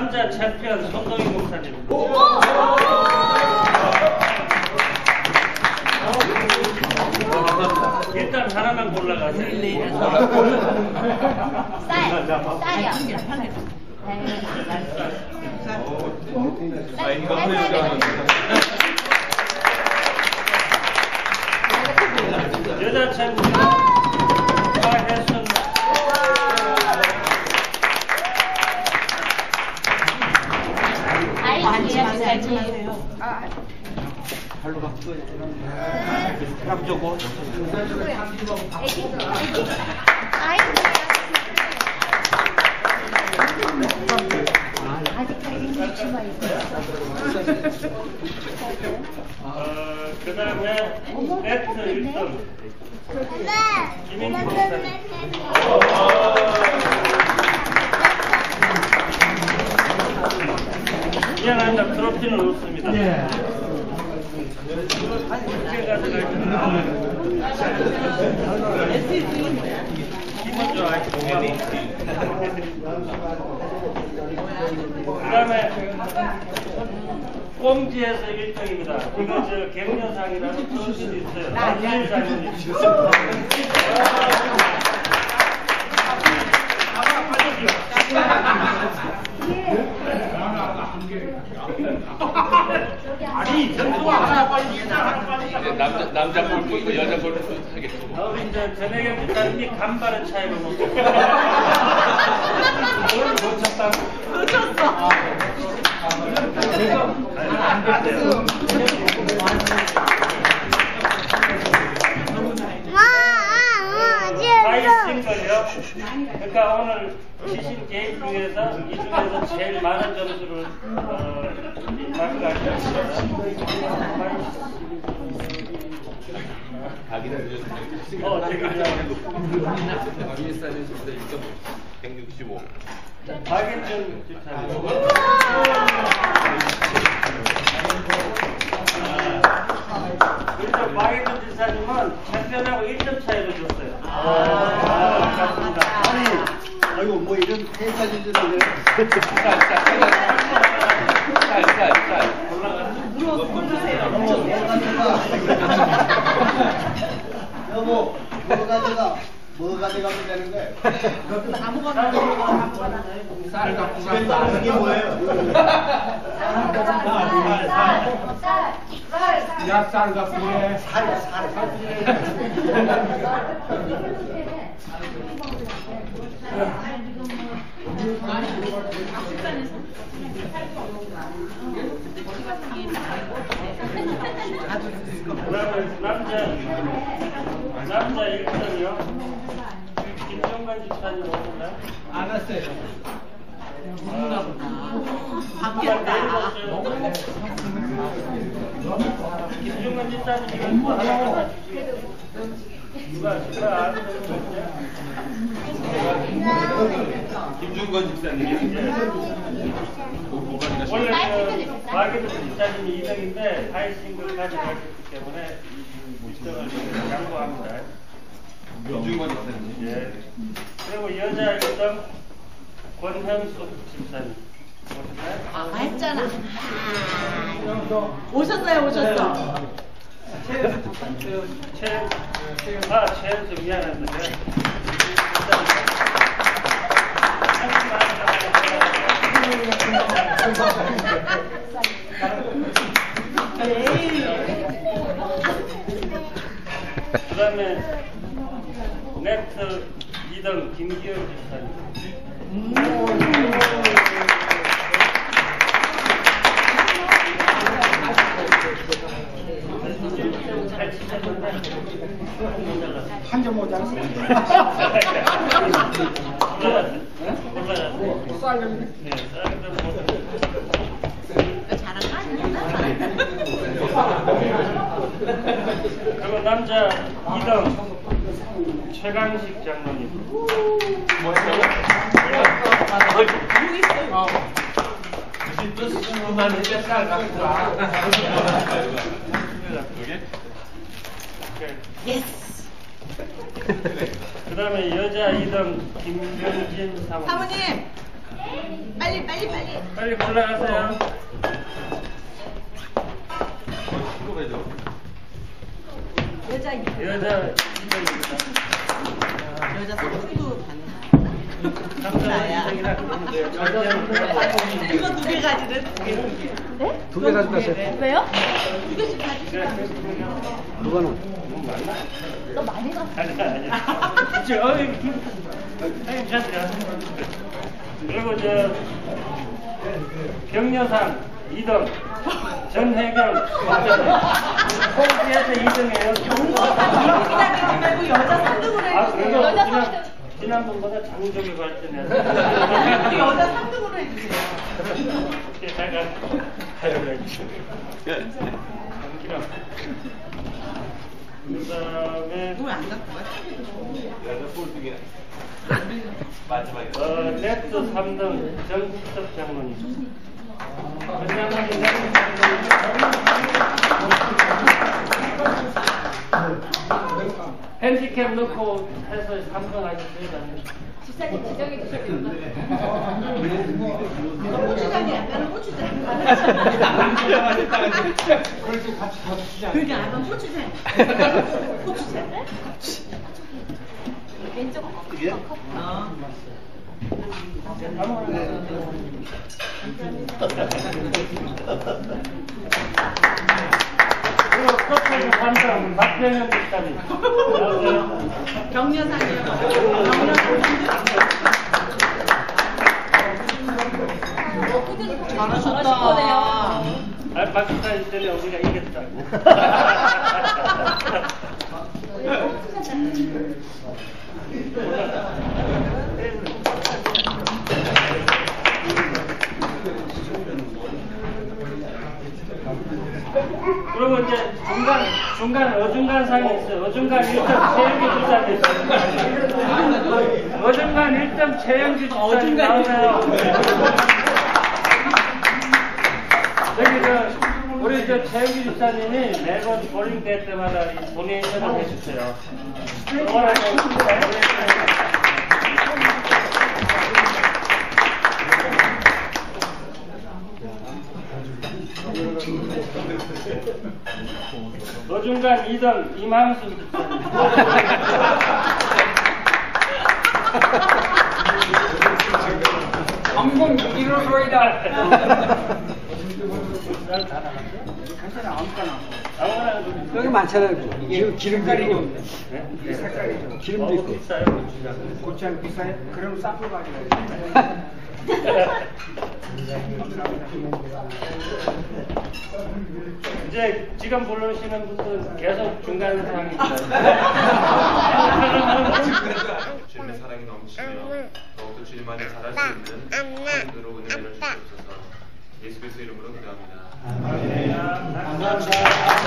남자 챔피언 손동희 목사님. 일단 하나만 골라가세요. 쌀이요. 여자 챔피언 하혜순. 알지 마세요. 발로 가. 감 줘고. 그 다음에 네트 1등 김인구 목사님. 미안합니다. 트로피는 없습니다. 김은주 아이스 그 다음에 꽁지에서 1등입니다. 이거 저 갱년상이라는 트로피도 있어요. 갱년상이 있어요. 아니, 남자 골프 있고 여자 골프 하겠죠. 우리 이제 전혜경 집사님이 간발의 차이로 먹고. 오늘 놓쳤다고? 놓쳤어. 안 됐대요. 싱글요. 그러니까 오늘 지신 게임 중에서 이 중에서 제일 많은 점수를 마크하셨습니다. 지금 165. 박인준 집사님. 그래서 박인준 집사님은 챔피언하고 1점 차이로 줬어요. 감사합니다. 아니, 아이고, 뭐 이런 회사진 줄을 여보, 뭐 가져가면 되는 거예요? 아무거나 쌀 갖고 간다. 이게 뭐예요? 야, 쌀 갖고 해. 살. 남자 1등이요. 김정관 집사님 오셨나요? 안 왔어요. 바뀌었다. 김정관 집사님 이거 하나 누가 아는 김준건 집사님이요? 원래 박인준 집사님이 2등인데 하이싱글까지 가셨기 때문에 1등을 양보합니다. 김준건 집사님. 예. 그리고 여자 1등 권현숙 집사님. 아, 했잖아. 오셨어. 최연수 미안합니다. 그 다음에 네트 2등 김기현 집사님. 한 점 모자랐어. 잘한 거 아니야? 그리고 남자 2등 최강식 장로님. 무슨 뜻만 해야 쌀 갖고 와. 예스. 그 다음에 여자 2등 김병진 사모님. 빨리. 빨리 올라가세요. 여자 여자 상도 받는. 남자 이상이라 그러면 돼요. 이거 2개 가지래. 네? 2개 가져가세요. 왜요? 2개씩 가지시면 그거는 너 많이 가. 아니야. 그리고 저 격려상 2등 전혜경 콩지에서 2등이에요. 말고 여자 3등으로 해주세요. 그래도 지난번보다 장족이 발전해서 여자 3등으로 해주세요. 그다음에 뭘안 갖고 가? 넥스 3등 정국섭 장로님. 핸디캡 넣고 해서 3등 하셨어요. 집사님 지정해 주셨겠다. 고추장이야. 나는 고추장. 그게 아마 고추장. 고추장. 왼쪽 그게? 그리고 커플 3등 박병현 집사님. 격려상이요. 잘하셨다. 박집사님 때문에 우리가 이겼다고. 그리고 이제 중간 어중간 상이 있어요. 어중간 1등 최영기 집사님. 어중간 1등 최영기 집사님 나오세요. 저기 우리 최영기 집사님이 매번 보링 될 때마다 이 도네이션을 해주세요. 어중간 2등 이망수 집사님. 한번 일어서이다. 여기 많잖아요. 기름도 있고. 네? 기름도 있고. 비싸요. 고추장 비싸요? 그럼 싼 거 가져가요. 이제 지금 부르시는 분들은 계속 중간 상입니다. 주님의 사랑이 넘치며 더욱더 주님만을 잘할 수 있는 하나님으로 은혜를 주시옵소서. 예수 그리스도 이름으로 기도합니다. 감사합니다.